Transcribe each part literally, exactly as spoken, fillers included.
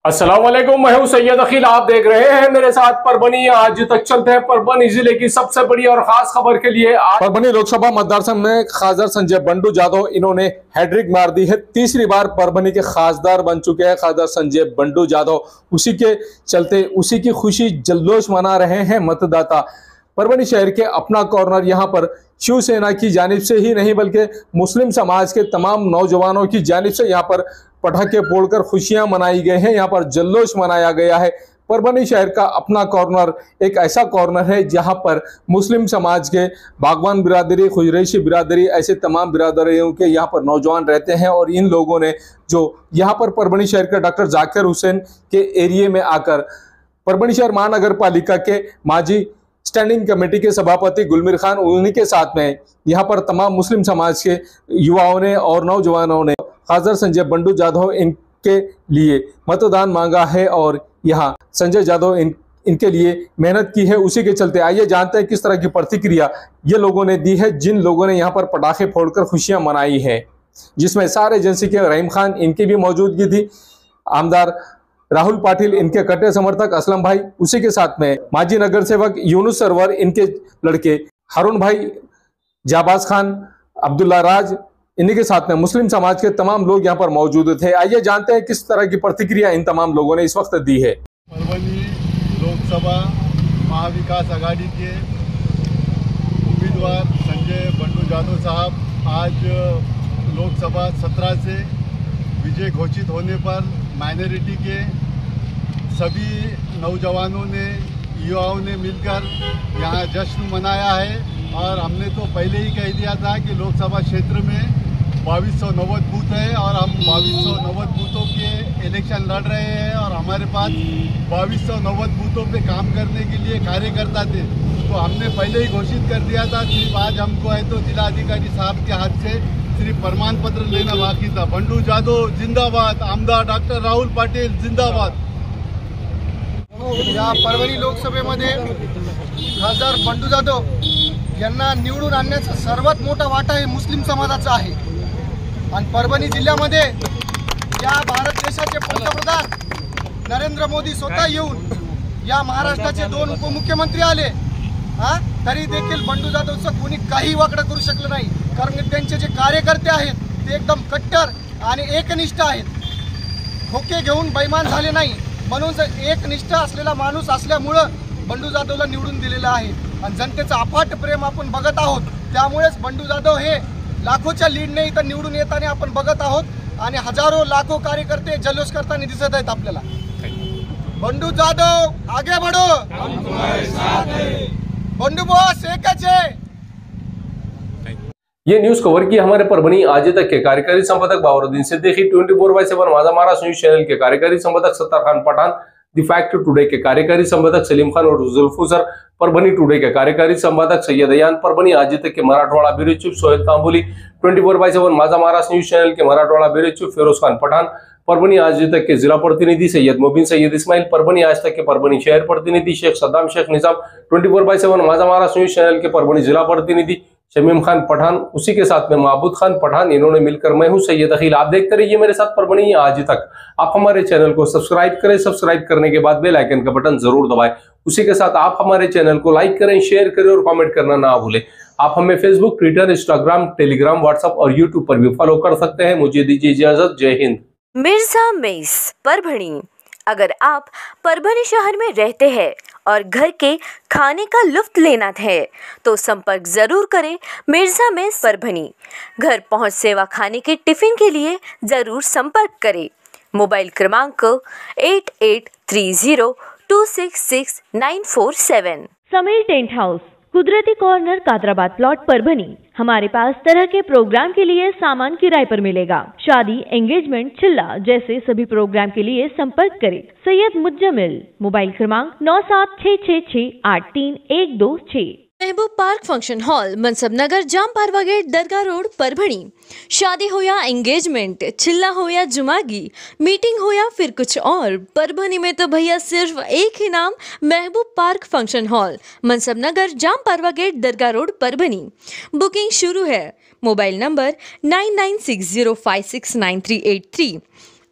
अस्सलाम वालेकुम, मैं हूं सैयद अखिल। आप देख रहे हैं मेरे साथ परभनी। आज तक चलते हैं परभनी जिले की सबसे बड़ी और खास खबर के लिए। परभनी लोकसभा मतदान में खासदार संजय बंडू जाधव इन्होंने हैट्रिक मार दी है। तीसरी बार परभनी के खासदार बन चुके हैं खासदार संजय बंडू जाधव। उसी के चलते उसी की खुशी जल्लोश मना रहे हैं मतदाता। परभनी शहर के अपना कॉर्नर यहाँ पर शिवसेना की जानिब से ही नहीं बल्कि मुस्लिम समाज के तमाम नौजवानों की जानिब से यहाँ पर पटाखे फोड़कर खुशियां मनाई गई हैं। यहाँ पर जल्लोश मनाया गया है। परभनी शहर का अपना कॉर्नर एक ऐसा कॉर्नर है जहां पर मुस्लिम समाज के बागवान बिरादरी, खुजरेशी बिरादरी, ऐसे तमाम बिरादरियों के यहाँ पर नौजवान रहते हैं। और इन लोगों ने जो यहाँ पर परभनी शहर के डॉक्टर जाकिर हुसैन के एरिए में आकर परभनी शहर महानगर पालिका के माजी स्टैंडिंग कमेटी के सभापति गुलमीर खान, उन्हीं के साथ में यहाँ पर तमाम मुस्लिम समाज के युवाओं ने और नौजवानों ने खासदार संजय बंडू जाधव इनके लिए मतदान मांगा है और यहाँ संजय जाधव इन इनके लिए मेहनत की है। उसी के चलते आइए जानते हैं किस तरह की प्रतिक्रिया ये लोगों ने दी है जिन लोगों ने यहाँ पर पटाखे फोड़कर खुशियां मनाई है, जिसमें सारे एजेंसी के रहीम खान इनकी भी मौजूदगी थी, आमदार राहुल पाटिल इनके कट्टर समर्थक असलम भाई, उसी के साथ में माजी नगर सेवक यूनुस सरवर, इनके लड़के हारून भाई, जाबाज खान, अब्दुल्ला राज, इन्हीं के साथ में मुस्लिम समाज के तमाम लोग यहाँ पर मौजूद थे। आइए जानते हैं किस तरह की प्रतिक्रिया इन तमाम लोगों ने इस वक्त दी है। परभनी लोकसभा महाविकास आघाड़ी के उम्मीदवार संजय बंडू जाधव साहब आज लोकसभा सत्रह से विजय घोषित होने पर माइनॉरिटी के सभी नौजवानों ने, युवाओं ने मिलकर यहाँ जश्न मनाया है। और हमने तो पहले ही कह दिया था कि लोकसभा क्षेत्र में बाईस सौ नब्बे बूथ है और हम बाईस सौ नब्बे बूथों के इलेक्शन लड़ रहे हैं और हमारे पास बाईस सौ नब्बे बूथों पे काम करने के लिए कार्यकर्ता थे। तो हमने पहले ही घोषित कर दिया था। सिर्फ आज हमको है तो जिलाधिकारी साहब के हाथ से सिर्फ प्रमाण पत्र लेना बाकी था। बंडू जाधव जिंदाबाद, आमदार डॉक्टर राहुल पाटिल जिंदाबाद। या परभणी लोकसभेमध्ये खासदार बंडू जाधव यांना निवडून आणण्याचा सर्वात मोठा वाटा हे मुस्लिम समाजाचा आहे। आणि परभणी जिल्ह्यामध्ये या भारत देशाचे पंतप्रधान नरेंद्र मोदी स्वतः येऊन या महाराष्ट्राचे दोन उपमुख्यमंत्री आले, हा तरी देखील बंडू जाधवचं कोणी काही वाकडं करू शकलं नाही। कारण त्यांचे जे कार्यकर्ते आहेत ते एकदम कट्टर आणि एकनिष्ठ आहेत, खोके घेऊन बैमान झाले नाही। म्हणून एकनिष्ठ असलेला माणूस असल्यामुळं बंडू जाधवला निवडून दिलेला आहे आणि जनतेचं अफाट प्रेम आपण बघत आहोत। त्यामुळेच बंडू जाधव हे लाखोच्या लीडने इथं निवडून येताना आपण बघत आहोत आणि हजारो लाखो कार्यकर्ते जल्लोष करताना दिसत आहेत आपल्याला। बंडू जाधव आगे बढ़ो, हम तुम्हारे साथ हैं। बंडू बॉस एक है। ये न्यूज कवर की हमारे परभनी आज तक के कार्यकारी संपादक Babaruddin Siddiqui, twenty four by seven Majha Maharashtra news channel के कार्यकारी संपादक Sattar Khan Pathan, the fact today के कार्यकारी संपादक सलीम खान और जुल्फुसर, परभनी टुडे के कार्यकारी संपादक सैयद अयान, परभनी आज तक के Marathwada bureau chief Sohail Tambuli, twenty four by seven Majha Maharashtra news channel के मराठवाड़ा ब्यूरो चीफ फिरोज खान पठान, परभनी आज तक के जिला प्रतिनिधि सैयद मुबीन सैयद इस्माइल, परभनी आज तक के परभनी शहर प्रतिनिधि Shaikh Saddam Shaikh Nizam, twenty four by seven Majha Maharashtra news channel के परभनी जिला प्रतिनिधि शमीम खान पठान, उसी के साथ में महबूद खान पठान, इन्होंने मिलकर मैं हूं सैयद अखिल। आप देखते रहिए मेरे साथ परभनी आज तक। आप हमारे चैनल को सब्सक्राइब करें, सब्सक्राइब करने के बाद बेल आइकन का बटन जरूर दबाएं। उसी के साथ आप हमारे चैनल को लाइक करें, शेयर करें और कमेंट करना ना भूलें। आप हमें Facebook, Twitter, Instagram, Telegram, WhatsApp और यूट्यूब पर भी फॉलो कर सकते हैं। मुझे दीजिए इजाजत। जय हिंद। मिर्जा मेस परभनी। अगर आप परभनी शहर में रहते हैं और घर के खाने का लुत्फ लेना है तो संपर्क जरूर करें मिर्जा मेस परभनी। घर पहुंच सेवा खाने के टिफिन के लिए जरूर संपर्क करें। मोबाइल क्रमांक eight eight three zero two six six nine four seven. Sameer tent house, Kudrati corner, Kadrabad plot, Parbhani. हमारे पास तरह के प्रोग्राम के लिए सामान किराए पर मिलेगा। शादी, एंगेजमेंट, चिल्ला जैसे सभी प्रोग्राम के लिए संपर्क करें सैयद मुज्जमिल। मोबाइल क्रमांक नौ सात छः छः छः आठ तीन एक दो छः। Mehboob park function hall, Mansab Nagar, Jam Parwa gate, Dargah road, Parbhani. शादी हो या एंगेजमेंट, चिल्ला हो या जुमागी, मीटिंग हो या फिर कुछ और, परभणी में तो भैया सिर्फ एक ही नाम, Mehboob park function hall, Mansab Nagar, Jam Parwa gate, Dargah road, Parbhani. Booking शुरू है। Mobile number nine nine six zero five six nine three eight three.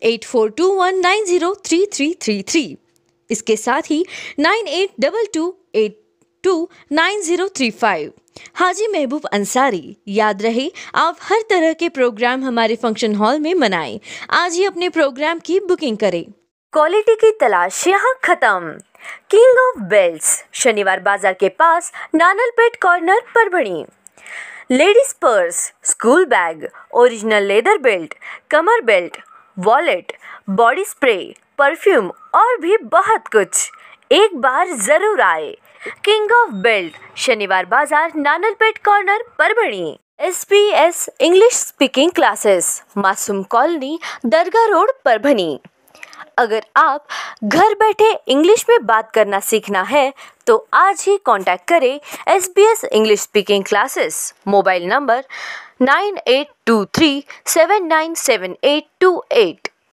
Eight four two one nine zero three three three three. इसके साथ ही nine eight two two eight two nine zero three five. Haji Mehboob Ansari. याद रहे, आप हर तरह के programme हमारे function hall में मनाएं। आज ही अपने प्रोग्राम की बुकिंग करें। क्वालिटी की तलाश यहाँ खत्म। King of belts, Shaniwar Bazar के पास, Nanalpet corner, Parbhani. Ladies purse, school bag, original leather belt, कमर belt, wallet, body spray, perfume और भी बहुत कुछ। एक बार जरूर आए। King of belt, Shaniwar Bazar, Nanalpet corner, Parbhani. S P S English speaking classes, Masoom colony, Dargah road, Parbhani. अगर आप घर बैठे इंग्लिश में बात करना सीखना है तो आज ही कांटेक्ट करें S B S English speaking classes. Mobile number nine eight two three seven nine seven eight two eight.